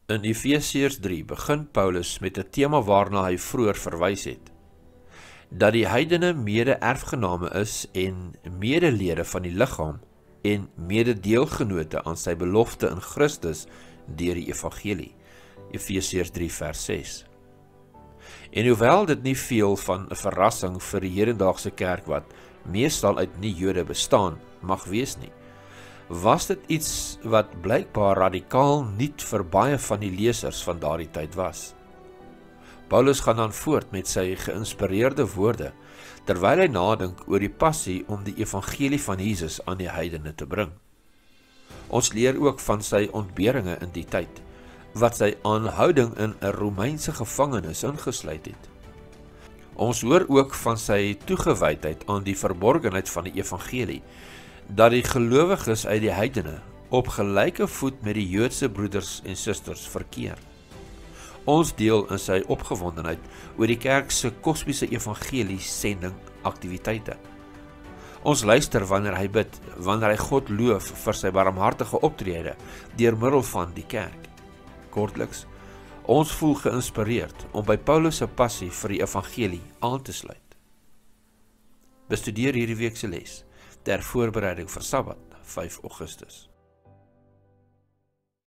In Efesiërs 3 begin Paulus met 'n tema waarna hy vroeër verwys het, dat die heidene mede-erfgename is en medelede van die liggaam en mededeelgenote aan sy belofte in Christus deur die evangelie. Efesiërs 3 vers 6. En hoewel dit nie veel van 'n verrassing vir die hedendaagse kerk wat meestal uit nie-Jode bestaan mag wees nie, was dit iets wat blykbaar radikaal nuut vir baie van die lesers van daardie tyd was. Paulus gaan dan voort met sy geïnspireerde woorde, terwyl hy nadink oor die passie om die evangelie van Jesus aan die heidene te bring. Ons leer ook van sy ontberinge in die tyd, wat sy aanhouding in 'n Romeinse gevangenis ingesluit het. Ons hoor ook van sy toegewydheid aan die verborgenheid van die evangelie, dat die gelowiges uit die heidene op gelyke voet met die Joodse broeders en susters verkeer. Ons deel in sy opgewondenheid oor die kerk se kosmiese evangelie sending aktiwiteite. Ons luister wanneer hy bid, wanneer hy God loof vir sy barmhartige optrede deur middel van die kerk. Kortliks, ons voel geïnspireerd om by Paulus se passie vir die evangelie aan te sluit. Bestudeer hierdie week se les ter voorbereiding vir Sabbat, 5 Augustus.